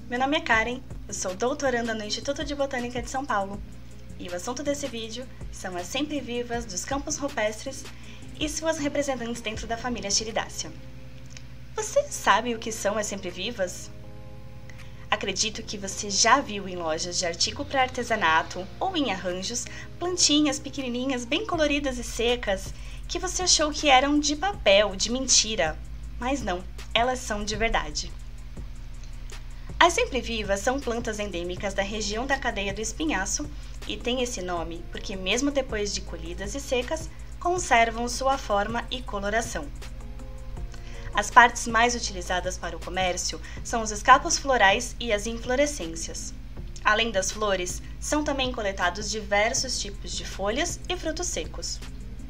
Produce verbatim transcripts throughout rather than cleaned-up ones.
Meu nome é Karen, eu sou doutoranda no Instituto de Botânica de São Paulo e o assunto desse vídeo são as sempre-vivas dos campos rupestres e suas representantes dentro da família Shiridácea. Você sabe o que são as sempre-vivas? Acredito que você já viu em lojas de artigo para artesanato ou em arranjos plantinhas pequenininhas bem coloridas e secas que você achou que eram de papel, de mentira, mas não, elas são de verdade. As sempre-vivas são plantas endêmicas da região da cadeia do espinhaço e têm esse nome porque, mesmo depois de colhidas e secas, conservam sua forma e coloração. As partes mais utilizadas para o comércio são os escapos florais e as inflorescências. Além das flores, são também coletados diversos tipos de folhas e frutos secos.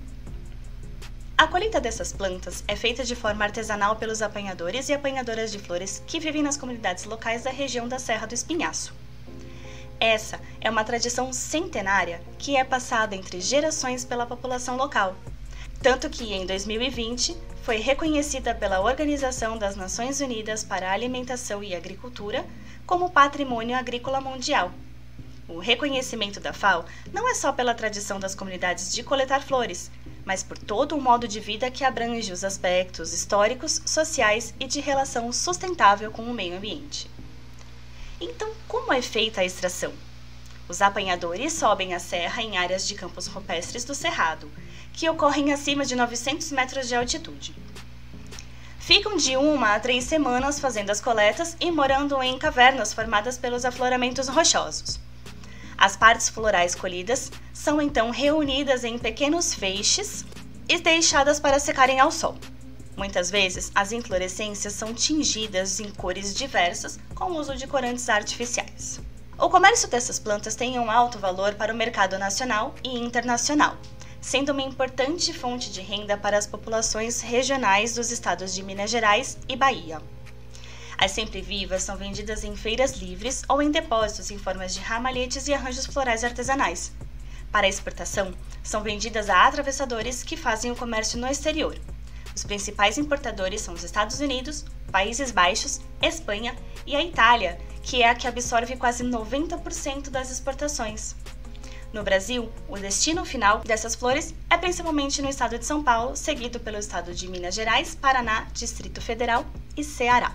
A colheita dessas plantas é feita de forma artesanal pelos apanhadores e apanhadoras de flores que vivem nas comunidades locais da região da Serra do Espinhaço. Essa é uma tradição centenária que é passada entre gerações pela população local, tanto que em dois mil e vinte foi reconhecida pela Organização das Nações Unidas para a Alimentação e Agricultura como Patrimônio Agrícola Mundial. O reconhecimento da F A O não é só pela tradição das comunidades de coletar flores, mas por todo um modo de vida que abrange os aspectos históricos, sociais e de relação sustentável com o meio ambiente. Então, como é feita a extração? Os apanhadores sobem a serra em áreas de campos rupestres do Cerrado, que ocorrem acima de novecentos metros de altitude. Ficam de uma a três semanas fazendo as coletas e morando em cavernas formadas pelos afloramentos rochosos. As partes florais colhidas são então reunidas em pequenos feixes e deixadas para secarem ao sol. Muitas vezes, as inflorescências são tingidas em cores diversas com o uso de corantes artificiais. O comércio dessas plantas tem um alto valor para o mercado nacional e internacional, sendo uma importante fonte de renda para as populações regionais dos estados de Minas Gerais e Bahia. As sempre-vivas são vendidas em feiras livres ou em depósitos em formas de ramalhetes e arranjos florais artesanais. Para exportação, são vendidas a atravessadores que fazem o comércio no exterior. Os principais importadores são os Estados Unidos, Países Baixos, Espanha e a Itália, que é a que absorve quase noventa por cento das exportações. No Brasil, o destino final dessas flores é principalmente no estado de São Paulo, seguido pelo estado de Minas Gerais, Paraná, Distrito Federal e Ceará.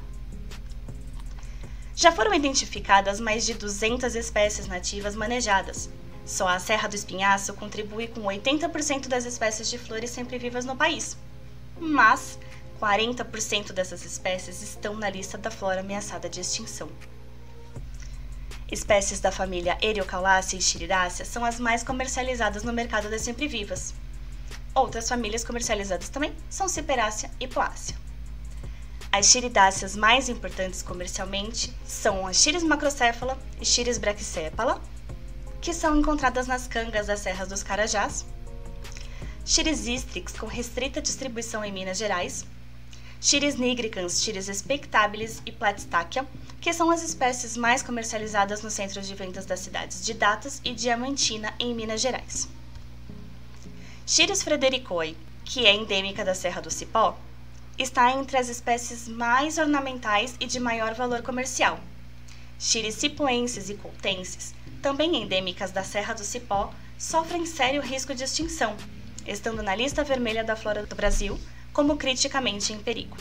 Já foram identificadas mais de duzentas espécies nativas manejadas. Só a Serra do Espinhaço contribui com oitenta por cento das espécies de flores sempre-vivas no país. Mas quarenta por cento dessas espécies estão na lista da flora ameaçada de extinção. Espécies da família Eriocaulaceae e Shiridácea são as mais comercializadas no mercado das sempre-vivas. Outras famílias comercializadas também são Ciperácea e Poácea. As Shiridáceas mais importantes comercialmente são a Shiris macrocéfala e Shiris brachycephala, que são encontradas nas cangas das serras dos Carajás, Shiris istrix, com restrita distribuição em Minas Gerais, Shiris nigricans, Shiris spectabilis e Platystachya, que são as espécies mais comercializadas nos centros de vendas das cidades de Datas e Diamantina, em Minas Gerais. Shiris fredericoi, que é endêmica da Serra do Cipó, está entre as espécies mais ornamentais e de maior valor comercial. Shiris cipoensis e coutensis, também endêmicas da Serra do Cipó, sofrem sério risco de extinção, estando na lista vermelha da flora do Brasil como criticamente em perigo.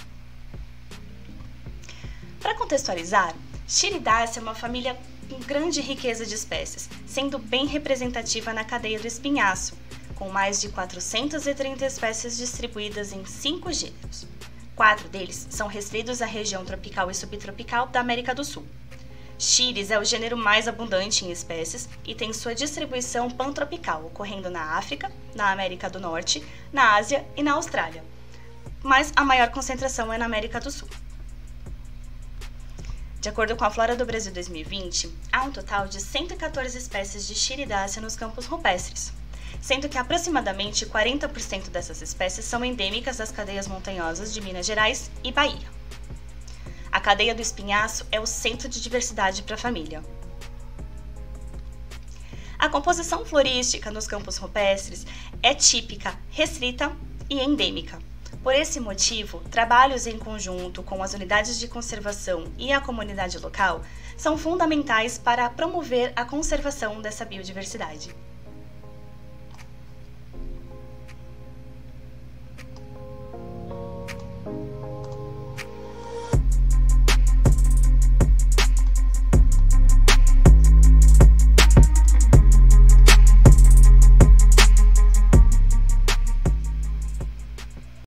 Para contextualizar, Shiridácea é uma família com grande riqueza de espécies, sendo bem representativa na cadeia do espinhaço, com mais de quatrocentas e trinta espécies distribuídas em cinco gêneros. Quatro deles são restritos à região tropical e subtropical da América do Sul. Shiris é o gênero mais abundante em espécies e tem sua distribuição pantropical, ocorrendo na África, na América do Norte, na Ásia e na Austrália, mas a maior concentração é na América do Sul. De acordo com a Flora do Brasil dois mil e vinte, há um total de cento e quatorze espécies de Shiridácea nos campos rupestres, sendo que aproximadamente quarenta por cento dessas espécies são endêmicas das cadeias montanhosas de Minas Gerais e Bahia. A cadeia do espinhaço é o centro de diversidade para a família. A composição florística nos campos rupestres é típica, restrita e endêmica, Por esse motivo, trabalhos em conjunto com as unidades de conservação e a comunidade local são fundamentais para promover a conservação dessa biodiversidade.